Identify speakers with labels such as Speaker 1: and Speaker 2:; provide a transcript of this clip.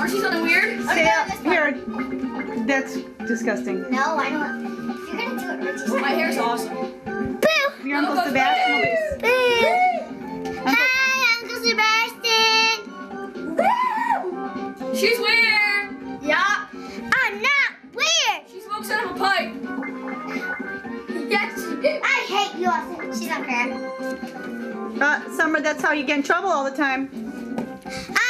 Speaker 1: Are you something weird?
Speaker 2: Here. That's disgusting.
Speaker 3: No, I don't. If you're gonna do it, Richie.
Speaker 1: My hair's awesome.
Speaker 3: Boo!
Speaker 2: Your Uncle Sebastian.
Speaker 3: Boo! Hi, Uncle Sebastian.
Speaker 1: She's weird.
Speaker 3: Yeah. I'm not weird.
Speaker 1: She smokes out of a pipe. Yes, she did.
Speaker 3: I hate you, Austin. She's on crack.
Speaker 2: Summer, that's how you get in trouble all the time.